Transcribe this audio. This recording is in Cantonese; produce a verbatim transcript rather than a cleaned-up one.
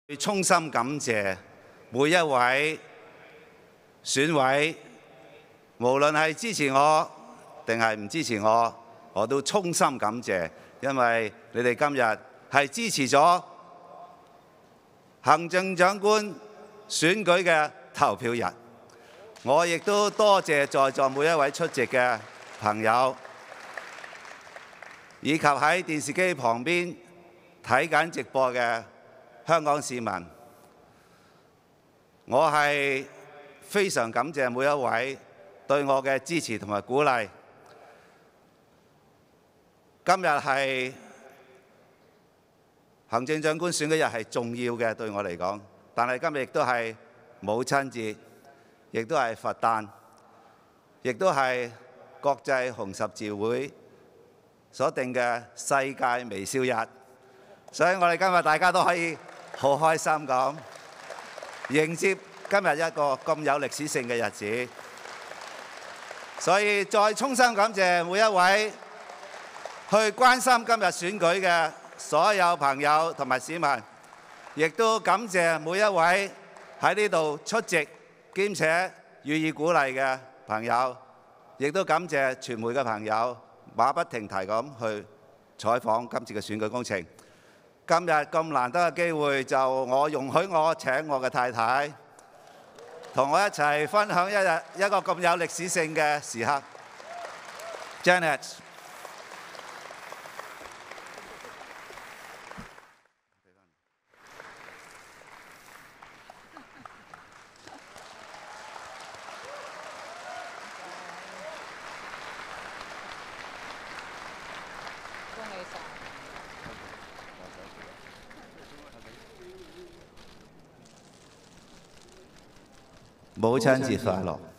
衷心感謝每一位選委，無論係支持我定係唔支持我，我都衷心感謝，因為你哋今日係支持咗行政長官選舉嘅投票日。我亦都多謝在座每一位出席嘅朋友，以及喺電視機旁邊睇緊直播嘅香港市民。我係非常感謝每一位對我嘅支持同埋鼓勵。今日係行政長官選舉日，係重要嘅對我嚟講，但係今日亦都係母親節，亦都係佛誕，亦都係國際紅十字會所定嘅世界微笑日，所以我哋今日大家都可以好開心咁迎接今日一個咁有歷史性嘅日子。所以再衷心感謝每一位去關心今日選舉嘅所有朋友同埋市民，亦都感謝每一位喺呢度出席兼且予以鼓勵嘅朋友，亦都感謝傳媒嘅朋友馬不停蹄咁去採訪今次嘅選舉工程。今日咁難得嘅機會，就我容許我請我嘅太太同我一齊分享一日一個咁有歷史性嘅時刻。Janet。母親節快樂！